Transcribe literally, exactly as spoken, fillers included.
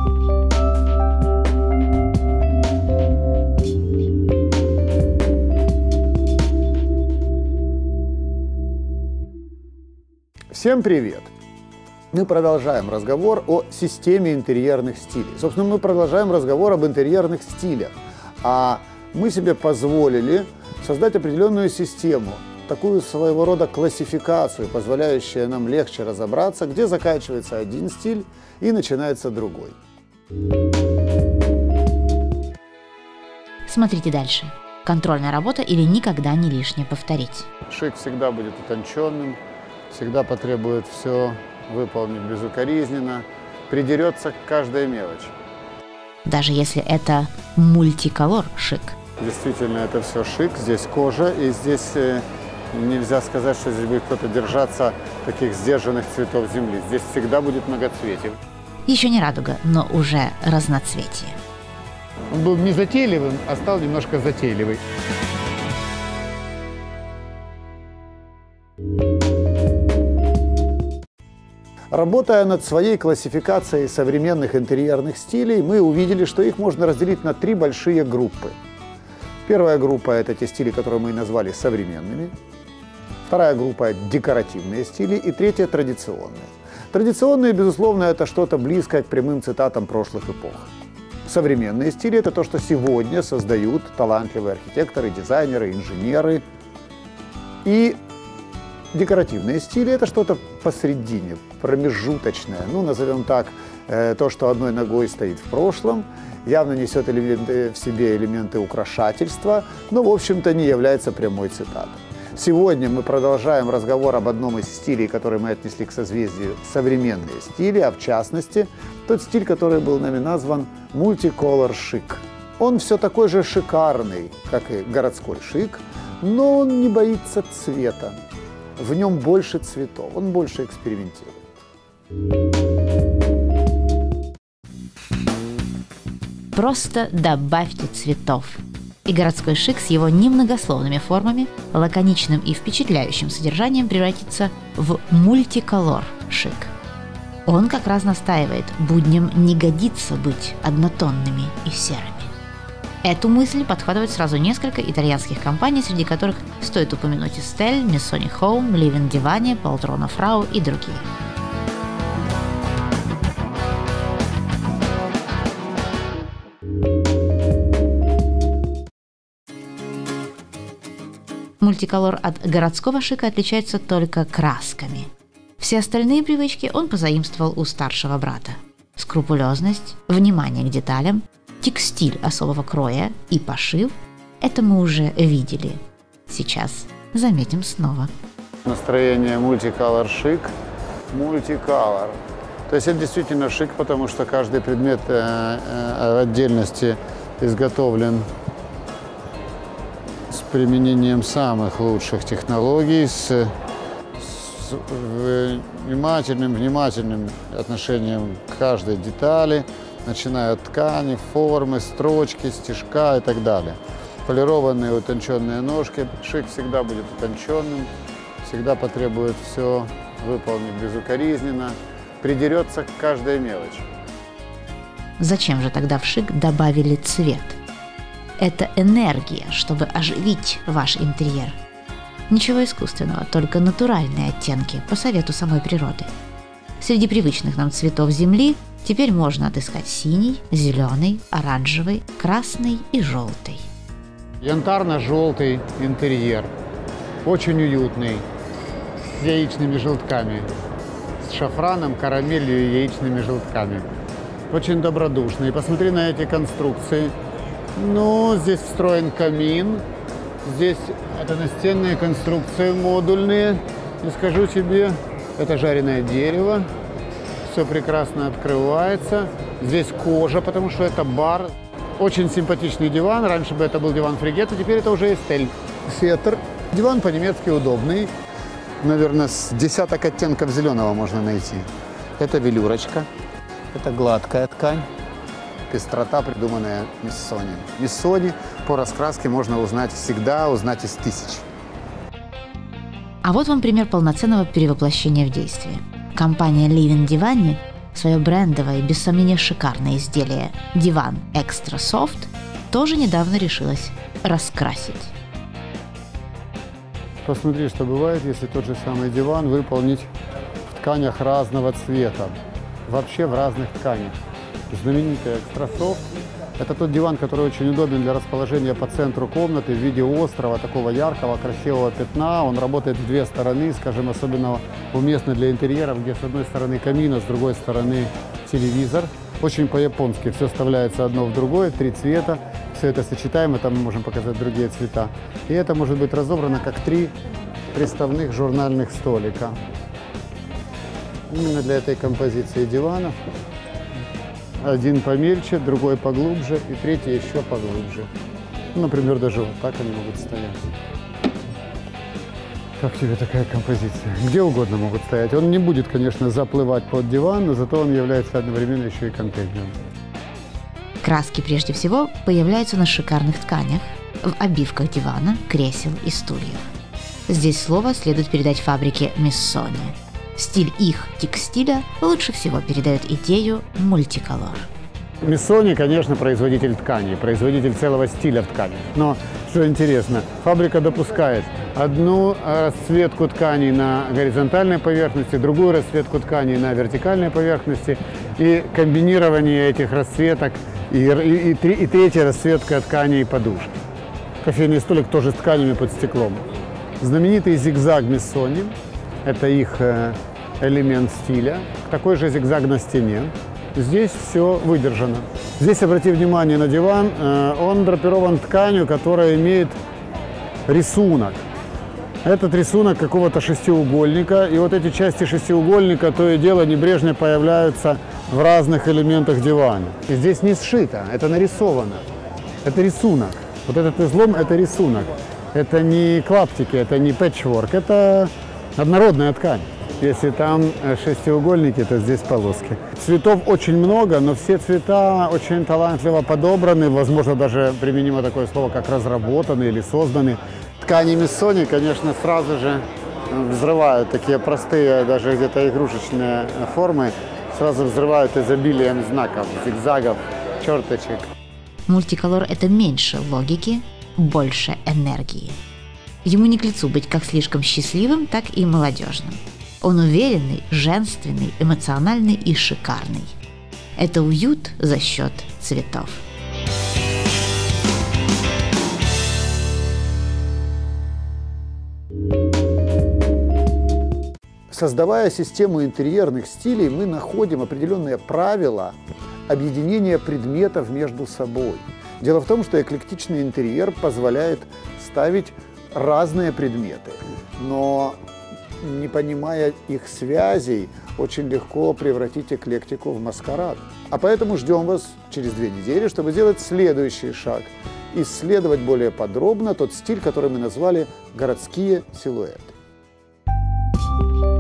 Всем привет! Мы продолжаем разговор о системе интерьерных стилей. Собственно, мы продолжаем разговор об интерьерных стилях. А мы себе позволили создать определенную систему, такую своего рода классификацию, позволяющую нам легче разобраться, где заканчивается один стиль и начинается другой. Смотрите дальше. Контрольная работа или никогда не лишнее повторить. Шик всегда будет утонченным, всегда потребует все выполнить безукоризненно, придерется к каждой мелочи. Даже если это мультиколор шик. Действительно, это все шик, здесь кожа, и здесь э, нельзя сказать, что здесь будет кто-то держаться таких сдержанных цветов земли. Здесь всегда будет многоцветие. Еще не радуга, но уже разноцветие. Он был не затейливым, а стал немножко затейливый. Работая над своей классификацией современных интерьерных стилей, мы увидели, что их можно разделить на три большие группы. Первая группа – это те стили, которые мы назвали современными. Вторая группа – это декоративные стили. И третья – традиционные. Традиционные, безусловно, это что-то близкое к прямым цитатам прошлых эпох. Современные стили – это то, что сегодня создают талантливые архитекторы, дизайнеры, инженеры. И декоративные стили – это что-то посредине, промежуточное. Ну, назовем так, э, то, что одной ногой стоит в прошлом, явно несет элементы, в себе элементы украшательства, но, в общем-то, не является прямой цитатой. Сегодня мы продолжаем разговор об одном из стилей, который мы отнесли к созвездию современные стили, а в частности, тот стиль, который был нами назван мультиколор шик. Он все такой же шикарный, как и городской шик, но он не боится цвета. В нем больше цветов, он больше экспериментирует. Просто добавьте цветов. И городской шик с его немногословными формами, лаконичным и впечатляющим содержанием превратится в мультиколор шик. Он как раз настаивает, будням не годится быть однотонными и серыми. Эту мысль подхватывают сразу несколько итальянских компаний, среди которых стоит упомянуть Estelle, Missoni Home, Living Divani, Poltrona Frau и другие. Мультиколор от городского шика отличается только красками. Все остальные привычки он позаимствовал у старшего брата. Скрупулезность, внимание к деталям, текстиль особого кроя и пошив – это мы уже видели. Сейчас заметим снова. Настроение мультиколор шик. Мультиколор. То есть это действительно шик, потому что каждый предмет э, э, отдельности изготовлен с применением самых лучших технологий, с, с внимательным, внимательным отношением к каждой детали, начиная от ткани, формы, строчки, стежка и так далее. Полированные, утонченные ножки. Шик всегда будет утонченным, всегда потребует все выполнить безукоризненно, придерется к каждой мелочи. Зачем же тогда в шик добавили цвет? Это энергия, чтобы оживить ваш интерьер. Ничего искусственного, только натуральные оттенки по совету самой природы. Среди привычных нам цветов земли теперь можно отыскать синий, зеленый, оранжевый, красный и желтый. Янтарно-желтый интерьер, очень уютный, с яичными желтками, с шафраном, карамелью и яичными желтками. Очень добродушный. Посмотри на эти конструкции. Ну, здесь встроен камин, здесь это настенные конструкции модульные. И скажу тебе, это жареное дерево. Все прекрасно открывается. Здесь кожа, потому что это бар. Очень симпатичный диван. Раньше бы это был диван Фригетто, теперь это уже Estelle. Фетр. Диван по-немецки удобный. Наверное, с десяток оттенков зеленого можно найти. Это велюрочка. Это гладкая ткань. Пестрота, придуманная Missoni. Missoni по раскраске можно узнать всегда, узнать из тысяч. А вот вам пример полноценного перевоплощения в действие. Компания Living Divani свое брендовое и, без сомнения, шикарное изделие «Диван Extra Soft» тоже недавно решилась раскрасить. Посмотри, что бывает, если тот же самый диван выполнить в тканях разного цвета. Вообще в разных тканях. Знаменитый Extra Soft – это тот диван, который очень удобен для расположения по центру комнаты в виде острого, такого яркого, красивого пятна. Он работает в две стороны, скажем, особенно уместно для интерьеров, где с одной стороны камин, а с другой стороны телевизор. Очень по-японски все вставляется одно в другое, три цвета. Все это сочетаемо, там мы можем показать другие цвета. И это может быть разобрано как три приставных журнальных столика. Именно для этой композиции диванов. Один помельче, другой поглубже и третий еще поглубже. Ну, например, даже вот так они могут стоять. Как тебе такая композиция? Где угодно могут стоять. Он не будет, конечно, заплывать под диван, но зато он является одновременно еще и контейнером. Краски прежде всего появляются на шикарных тканях, в обивках дивана, кресел и стульев. Здесь слово следует передать фабрике Missoni. Стиль их текстиля лучше всего передает идею мультиколор. Missoni, конечно, производитель тканей, производитель целого стиля в ткани. Но, что интересно, фабрика допускает одну расцветку тканей на горизонтальной поверхности, другую расцветку тканей на вертикальной поверхности, и комбинирование этих расцветок, и, и, и, и третья расцветка тканей подушки. Кофейный столик тоже с тканями под стеклом. Знаменитый зигзаг Missoni – это их элемент стиля, такой же зигзаг на стене. Здесь все выдержано. Здесь, обрати внимание на диван, он драпирован тканью, которая имеет рисунок. Этот рисунок какого-то шестиугольника, и вот эти части шестиугольника то и дело небрежно появляются в разных элементах дивана. И здесь не сшито, это нарисовано. Это рисунок. Вот этот излом – это рисунок. Это не клаптики, это не пэтчворк, это однородная ткань. Если там шестиугольники, то здесь полоски. Цветов очень много, но все цвета очень талантливо подобраны. Возможно, даже применимо такое слово, как разработаны или созданы. Ткани Missoni, конечно, сразу же взрывают такие простые, даже где-то игрушечные формы. Сразу взрывают изобилием знаков, зигзагов, черточек. Мультиколор – это меньше логики, больше энергии. Ему не к лицу быть как слишком счастливым, так и молодежным. Он уверенный, женственный, эмоциональный и шикарный. Это уют за счет цветов. Создавая систему интерьерных стилей, мы находим определенные правила объединения предметов между собой. Дело в том, что эклектичный интерьер позволяет ставить разные предметы, но не понимая их связей, очень легко превратить эклектику в маскарад. А поэтому ждем вас через две недели, чтобы сделать следующий шаг – исследовать более подробно тот стиль, который мы назвали «городские силуэты».